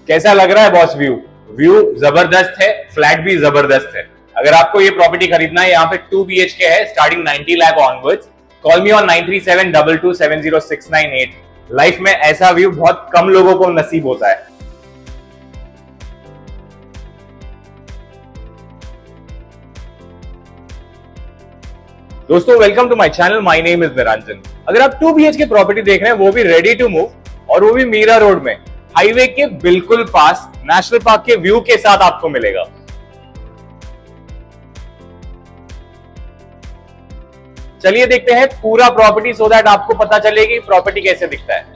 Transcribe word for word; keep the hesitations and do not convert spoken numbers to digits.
कैसा लग रहा है बॉस व्यू? व्यू जबरदस्त है, फ्लैट भी जबरदस्त है। अगर आपको ये प्रॉपर्टी खरीदना है, यहाँ पे टू बी एच के है, starting ninety lakh onwards. Call me on nine three seven two two seven zero six nine eight. Life में ऐसा व्यू बहुत कम लोगों को नसीब होता है। दोस्तों, welcome to my channel. My name is Niranjan. अगर आप two B H K property देख रहे हैं, वो भी रेडी टू मूव, और वो भी मीरा रोड में, हाईवे के बिल्कुल पास, नेशनल पार्क के व्यू के साथ आपको मिलेगा। चलिए देखते हैं पूरा प्रॉपर्टी, सो दैट आपको पता चलेगी प्रॉपर्टी कैसे दिखता है।